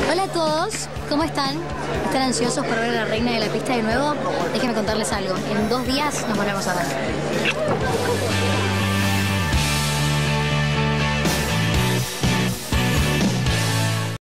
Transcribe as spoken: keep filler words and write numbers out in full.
Hola a todos, ¿cómo están? ¿Están ansiosos por ver a la reina de la pista de nuevo? Déjenme contarles algo, en dos días nos volvemos a ver.